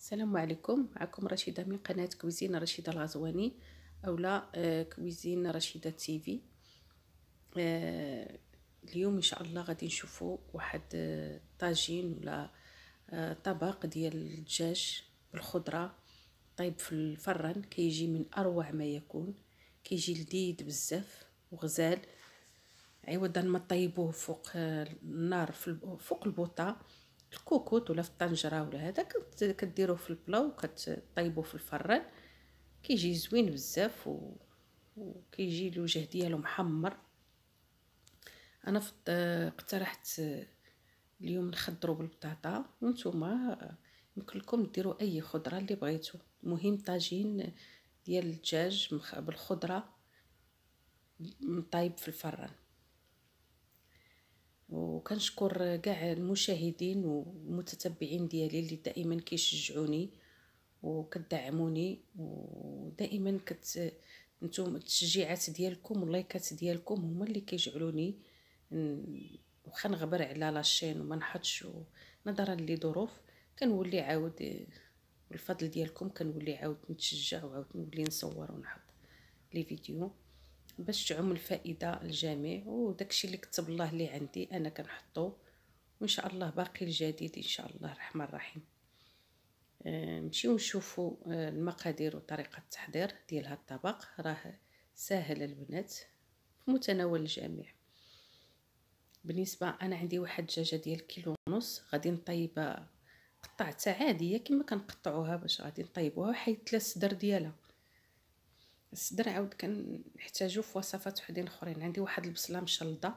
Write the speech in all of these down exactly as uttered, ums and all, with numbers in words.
السلام عليكم. معكم رشيدة من قناة كويزين رشيدة الغزواني أولا آه، كويزين رشيدة تيفي. آه، اليوم إن شاء الله غادي نشوفوا واحد آه، طاجين ولا آه، طبق ديال الدجاج بالخضرة طيب في الفران. كيجي من أروع ما يكون، كيجي لذيذ بزاف وغزال. عوضا ما طيبوه فوق آه، النار في الب- فوق البوطه الكوكوط ولا في الطنجره ولا هذا كت- كديروه في البلا وكتطيبوه في الفران. كيجي زوين بزاف و... وكيجي الوجه ديالو محمر. انا فت- اقترحت اليوم نخضروا بالبطاطا، وانتم يمكن لكم ديروا اي خضره اللي بغيتو. المهم طاجين ديال الدجاج مخ- بالخضره مطيب في الفران. وكنشكر كاع المشاهدين والمتتبعين ديالي اللي دائما كيشجعوني وكتدعموني، ودائما كت نتوما التشجيعات ديالكم واللايكات ديالكم هما اللي كيجعلوني ن- واخا نغبر على لاشين وما نحطش و- نظرا لظروف كنولي عاود بالفضل ديالكم كنولي عاود نتشجع وعاود نولي نصور ونحط لي فيديو باش تعم الفائده للجميع. وداكشي اللي كتب الله اللي عندي انا كنحطو، وان شاء الله باقي الجديد ان شاء الله الرحمن الرحيم. آه، نمشيو نشوفوا آه، المقادير وطريقه التحضير ديال هذا الطبق. راه ساهل البنات في متناول الجميع. بالنسبه انا عندي واحد الدجاجه ديال كيلو ونص، غادي نطيبها قطعتها عاديه كما كنقطعوها باش غادي نطيبوها، وحيدت لها الصدر ديالها. الصدر عاود كنحتاجو في وصفات وحدين اخرين. عندي واحد البصله مشلضه،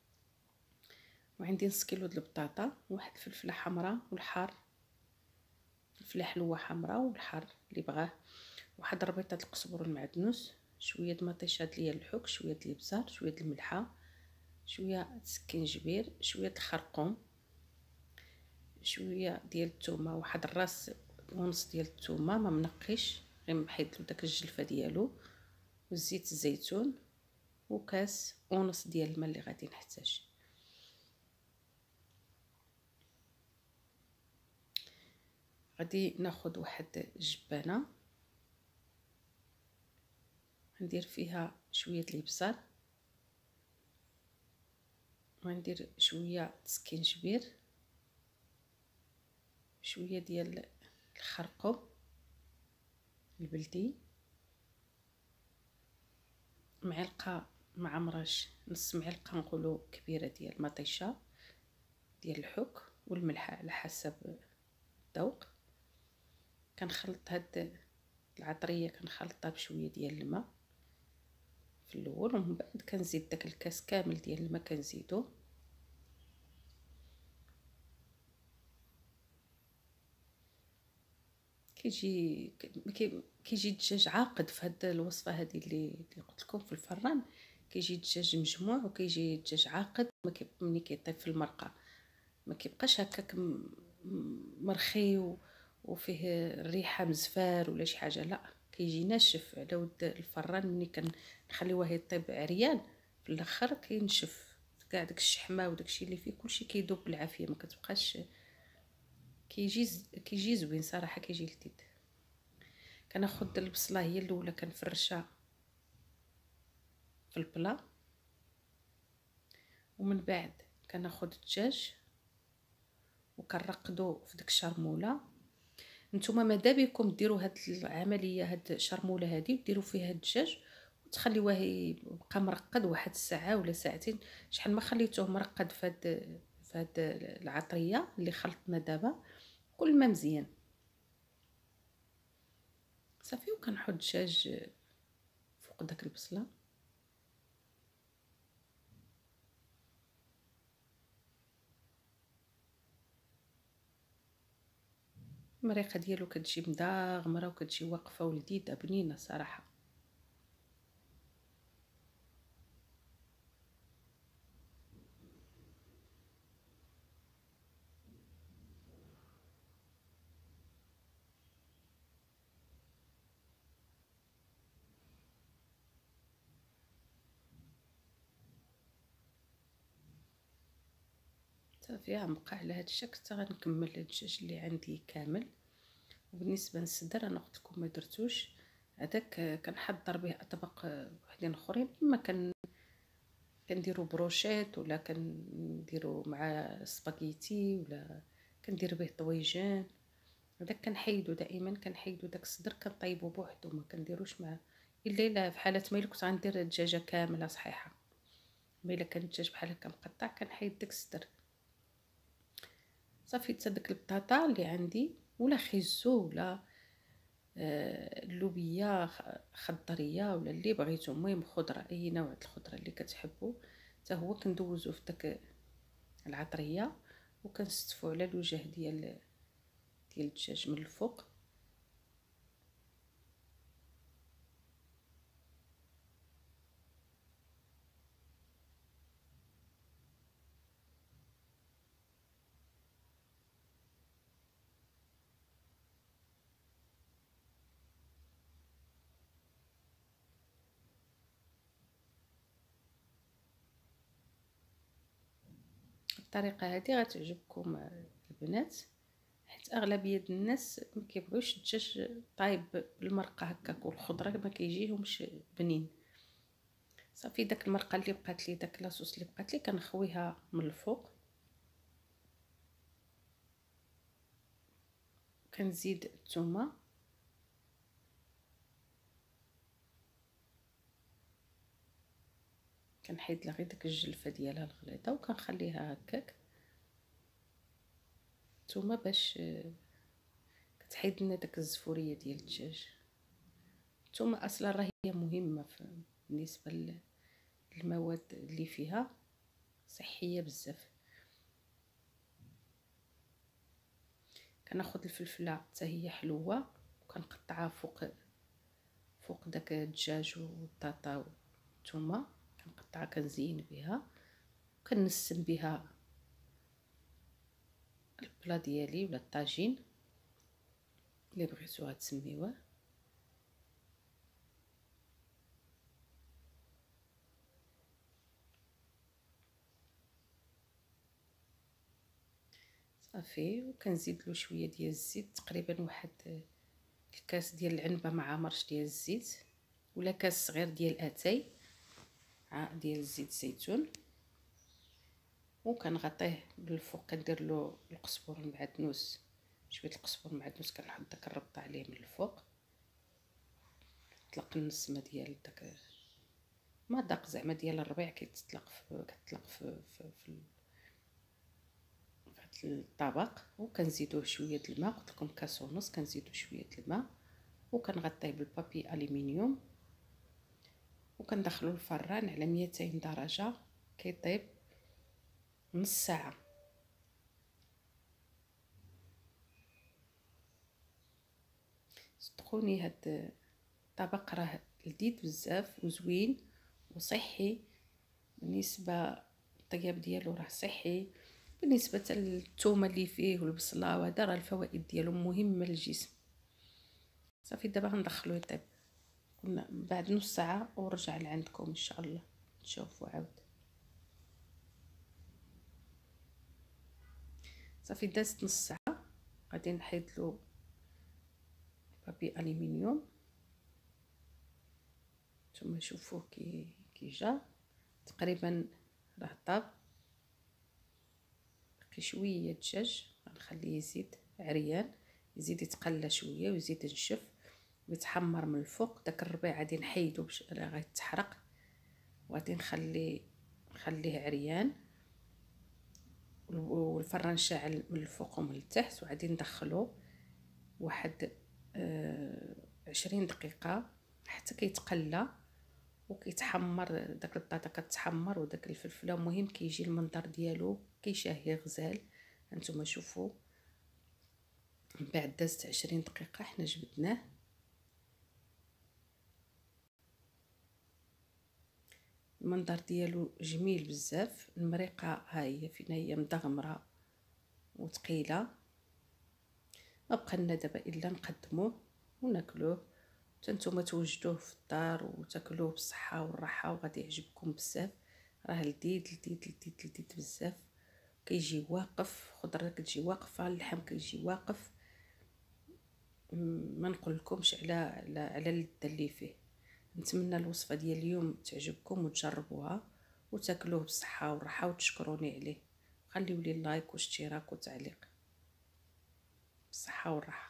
وعندي نص كيلو د البطاطا، واحد الفلفله حمراء والحار، فلفله حلوه حمراء والحار اللي بغاه، واحد ربيطه د القزبر والمعدنوس، شويه د مطيشه ديال الحك، شويه د الابزار، شويه د الملحه، شويه د السكينجبير، شويه د الخرقوم، شويه ديال الثومه، واحد الراس ونص ديال الثومه ما منقيش غير محيد له داك الجلفه ديالو، وزيت الزيتون، وكاس ونص ديال الماء اللي غادي نحتاج. غادي ناخذ واحد جبانه ندير فيها شويه الابزار، وندير شويه سكينجبير، شويه ديال الخرقوم البلدي، معلقه معمرش نص معلقه نقولوا كبيره ديال مطيشه ديال الحك، والملح على حسب الذوق. كنخلط هاد العطريه كنخلطها بشويه ديال الماء في الاول، ومن بعد كنزيد داك الكاس كامل ديال الماء كنزيدو. كيجي كيجي الدجاج عاقد في هاد الوصفه هذه اللي اللي قلت لكم في الفران. كيجي الدجاج مجموع وكيجي الدجاج عاقد. ما كي ملي كيطيب في المرقه ما كيبقاش هكاك مرخي وفيه الريحه مزفار ولا شي حاجه، لا كيجي ناشف على ود الفران. ملي كنخليوه يطيب عريان في الاخر كينشف كاع داك الشحمه وداكشي اللي فيه كلشي كيذوب بالعافيه، ما كتبقاش. كيجي كيجي زوين صراحه، كيجي لذيذ. كناخذ البصله هي الاولى كنفرشها في البلا، ومن بعد كناخذ الدجاج وكنرقدو في ديك الشرموله. نتوما ماذا بكم ديروا هاد العمليه، هاد الشرموله هادي وديروا فيها الدجاج وتخليوه يبقى مرقد واحد الساعه ولا ساعتين. شحال ما خليتوه مرقد في هاد في هاد العطريه اللي خلطنا دابا كل ما مزيان صافي. وكنحط الدجاج فوق داك البصله. المريقه ديالو كتجي مداغمره وكتجي واقفه ولذيذه بنينه صراحه. صافي غنبقى على هاد الشكل حتى غنكمل الدجاج اللي عندي كامل. وبالنسبه للصدر انا قلت لكم ما درتوش هذاك، كنحضر به اطباق وحدين اخرين، اما كان كنديرو بروشيت ولا كنديرو مع سباغيتي ولا كندير به طويجان. هذاك كنحيدو دائما، كنحيدو داك الصدر كنطيبو بوحدو، ما كنديروش معاه الا الا في حاله ما كنت غندير الدجاجه كامله صحيحه. ما الا كان الدجاج بحال هكا مقطع كنحيد داك الصدر. صافي حتى داك البطاطا اللي عندي ولا خيزو ولا آه اللوبيه خضريه ولا اللي بغيتو، المهم خضره، اي نوع الخضره اللي كتحبوا حتى هو كندوزو في داك العطريه وكنستفوا على الوجه ديال ديال الدجاج من الفوق. الطريقه هذه غتعجبكم البنات، حيت اغلبيه الناس ما كيبغيوش الدجاج طايب بالمرقه هكاك والخضره ما كيجيهمش بنين. صافي داك المرقه اللي بقات لي، داك لاصوص اللي بقات لي كنخويها من الفوق، كنزيد الثومه كنحيد لها غير داك الجلفه ديالها الغليظه وكنخليها هكاك. الثومه باش كتحيد لنا داك الزفوريه ديال الدجاج. الثومه اصلا راه هي مهمه بالنسبه للمواد اللي فيها، صحيه بزاف. كناخذ الفلفله حتى هي حلوه وكنقطعها فوق فوق داك الدجاج والبطاطا والثومه، كنقطعها كنزين بها وكنسم بها البلا ديالي ولا الطاجين اللي بغيتوها تسميوه. صافي وكنزيد له شويه ديال الزيت، تقريبا واحد الكاس ديال العنبه مع مرش ديال الزيت ولا كاس صغير ديال اتاي ديال الزيت زيتون، وكنغطيه بالفوق. كندير له القزبر المعدنوس، شويه القزبر المعدنوس كنحط داك الربطه عليه من الفوق، طلق النسمه ديال داك ما داق زعما ديال الربيع كيتطلق في كتطلق في في, في هاد الطبق. وكنزيدوه شويه د الماء، قلت لكم كاس ونص، كنزيدو شويه د الماء وكنغطيه بالبابي الومنيوم وكندخلو الفران على مئتين درجه كيطيب نص ساعه. صدقوني هاد الطبق راه لذيذ بزاف وزوين وصحي، بالنسبه الطياب ديالو راه صحي، بالنسبه للثومه اللي فيه والبصله وهذا راه الفوائد ديالو مهمه للجسم. صافي دابا غندخلوه يطيب، كنا بعد نص ساعه ورجع لعندكم ان شاء الله نشوفوا عاود. صافي دازت نص ساعه، غادي نحيد له بابي الومنيوم. نتوما شوفوه كي كي جا تقريبا راه طاب، باقي شويه الدجاج غنخليه يزيد عريان، يزيد يتقلى شويه ويزيد ينشف ويتحمر من الفوق. داك الربيع غادي نحيدو باش راه غيتحرق، وغادي نخلي نخليه عريان والفران شاعل من الفوق ومن التحت، وغادي ندخلو واحد آه عشرين دقيقه حتى كيتقلى وكيتحمر. داك البطاطا كتحمر وداك الفلفله، مهم كيجي المنظر ديالو كيشهي غزال. هانتوما شوفوا من بعد دازت عشرين دقيقه حنا جبدناه. المنظر ديالو جميل بزاف. المريقه ها هي فينا هي مدغمره وثقيله. ما بقى لنا دابا الا نقدموه وناكلوه، حتى نتوما توجدوه في الدار وتاكلوه بالصحه والراحه وغادي يعجبكم بزاف. راه لذيذ لذيذ لذيذ لذيذ بزاف، كيجي واقف، خضره كتجي واقفه، اللحم كيجي واقف. ما نقولكمش على على على اللذه اللي فيه. نتمنى الوصفه ديال اليوم تعجبكم وتجربوها وتاكلوه بصحه وراحه وتشكروني عليه. خليوا لي اللايك واشتراك وتعليق. بالصحه والراحه.